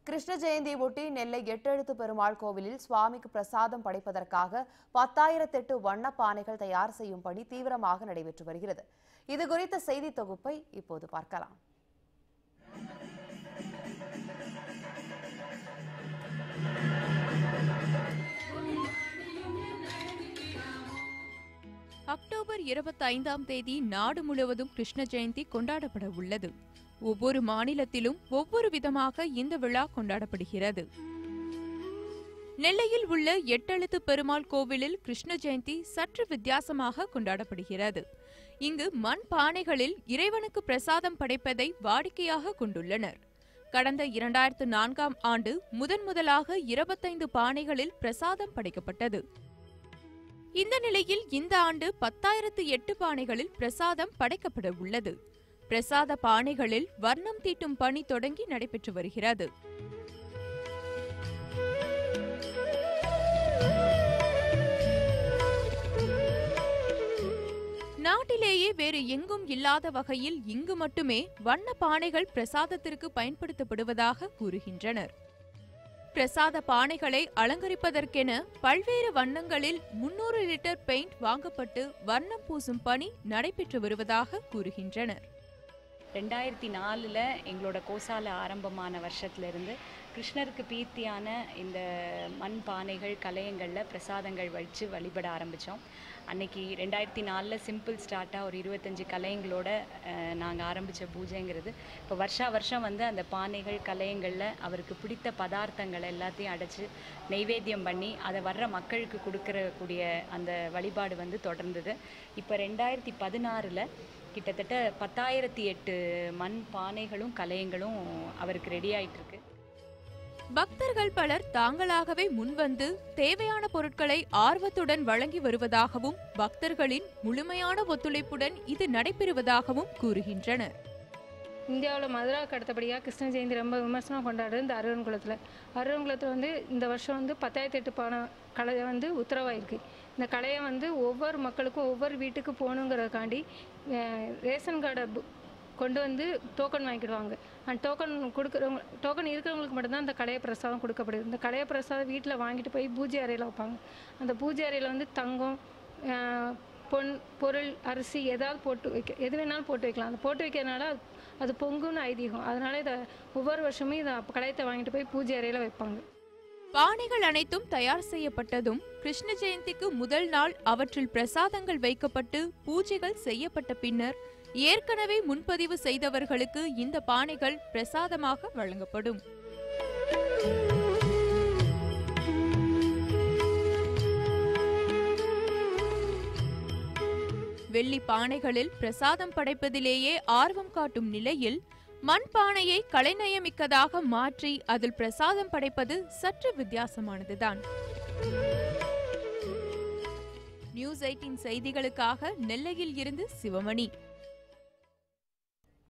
கிருஷ்ண ஜெயந்தியொட்டி நெல்லை எட்டெழுத்து பெருமாள் கோவிலில் சுவாமிக்கு பிரசாதம் படைப்பதற்காக 10,008 வண்ண பானைகள் தயார் செய்யும் பணி தீவிரமாக நடைபெற்று வருகிறது. இதுகுறித்த செய்தி தொகுப்பை இப்போது பார்க்கலாம். அக்டோபர் 25ஆம் தேதி நாடு முழுவதும் கிருஷ்ண ஜெயந்தி கொண்டாடப்பட உள்ளது. ஒவ்வொரு மாநிலத்திலும் ஒவ்வொரு விதமாக இந்த விழா கொண்டாடப்படுகிறது. நெல்லையில் உள்ள எட்டெழுத்து பெருமாள் கோவிலில் கிருஷ்ண ஜெயந்தி சற்று வித்தியாசமாக கொண்டாடப்படுகிறது. இங்கு மண் பானைகளில் இறைவனுக்கு பிரசாதம் படைப்பதை வாடிக்கையாக கொண்டுள்ளனர். கடந்த 2004ஆம் ஆண்டு முதலாக 25 பானைகளில் பிரசாதம் படைக்கப்பட்டது. இந்த நிலையில் இந்த ஆண்டு 10,008 பானைகளில் பிரசாதம் படைக்கப்பட உள்ளது. பிரசாத பானைகளில் வர்ணம் தீட்டும் பணி தொடங்கி நடைபெற்று வருகிறது. நாட்டிலேயே வேறு எங்கும் இல்லாத வகையில் இங்கு மட்டுமே வண்ண பானைகள் பிரசாதத்திற்கு பயன்படுத்தப்படுவதாக கூறுகின்றனர். பிரசாத பானைகளை அலங்கரிப்பதற்கென பல்வேறு வண்ணங்களில் 300 லிட்டர் பெயிண்ட் வாங்கப்பட்டு வர்ணம் பூசும் பணி நடைபெற்று வருவதாக கூறுகின்றனர். 2004 எங்களோட கோசால ஆரம்பமான வருஷத்துலேருந்து கிருஷ்ணருக்கு பீர்த்தியான இந்த மண் பானைகள் கலையங்களில் பிரசாதங்கள் வச்சு வழிபட ஆரம்பித்தோம். அன்னைக்கு 2004 சிம்பிள் ஸ்டார்ட்டாக ஒரு 25 கலையங்களோட நாங்கள் ஆரம்பித்த பூஜைங்கிறது இப்போ வருஷம் அந்த பானைகள் கலையங்களில் அவருக்கு பிடித்த பதார்த்தங்கள் எல்லாத்தையும் அடைச்சி நெய்வேத்தியம் பண்ணி அதை வர்ற மக்களுக்கு கொடுக்கக்கூடிய அந்த வழிபாடு தொடர்ந்தது. இப்போ 2016 கிட்டத்தட்ட 10,008 மண் பானைகளும் கலையங்களும் அவருக்கு ரெடி ஆயிட்டு இருக்கு. பக்தர்கள் பலர் தாங்களாகவே முன்வந்து தேவையான பொருட்களை ஆர்வத்துடன் வழங்கி வருவதாகவும் பக்தர்களின் முழுமையான ஒத்துழைப்புடன் இது நடைபெறுவதாகவும் கூறுகின்றனர். இந்தியாவில் மதுராவுக்கு அடுத்தபடியாக கிருஷ்ண ஜெயந்தி ரொம்ப விமர்சனம் கொண்டாடுறது இந்த அருவன்குளத்தில் இந்த வருஷம் 10,008 பானை கலை உத்தரவாயிருக்கு. இந்த கலையை ஒவ்வொரு மக்களுக்கும் ஒவ்வொரு வீட்டுக்கு போகணுங்கிறதுக்காண்டி ரேஷன் கார்டை கொண்டு டோக்கன் வாங்கிடுவாங்க. அந்த டோக்கன் இருக்கிறவங்களுக்கு மட்டும்தான் இந்த கலைய பிரசாதம் கொடுக்கப்படுது. இந்த கலைய பிரசாதம் வீட்டில் வாங்கிட்டு போய் பூஜை அறையில் வைப்பாங்க. அந்த பூஜை அறையில் தங்கம், பொன், பொருள், அரிசி எது வேணாலும் போட்டு வைக்கலாம். அந்த போட்டு வைக்கிறதுனால அது பொங்குன்னு ஐதீகம். அதனால இதை ஒவ்வொரு வருஷமும் இதை கலையத்தை வாங்கிட்டு போய் பூஜை அறையில் வைப்பாங்க. பானைகள் அனைத்தும் தயார் செய்யப்பட்டதும் கிருஷ்ண ஜெயந்திக்கு முதல் நாள் அவற்றில் பிரசாதங்கள் வைக்கப்பட்டு பூஜைகள் செய்யப்பட்ட பின்னர் ஏற்கனவே முன்பதிவு செய்தவர்களுக்கு இந்த பானைகள் பிரசாதமாக வழங்கப்படும். வெள்ளி பானைகளில் பிரசாதம் படைப்பதிலேயே ஆர்வம் காட்டும் நிலையில் மண் பானையை கலைநயமிக்கதாக மாற்றி அதில் பிரசாதம் படைப்பது சற்று வித்தியாசமானதுதான். நியூஸ் 18 செய்திகளுக்காக நெல்லையில் இருந்து சிவமணி.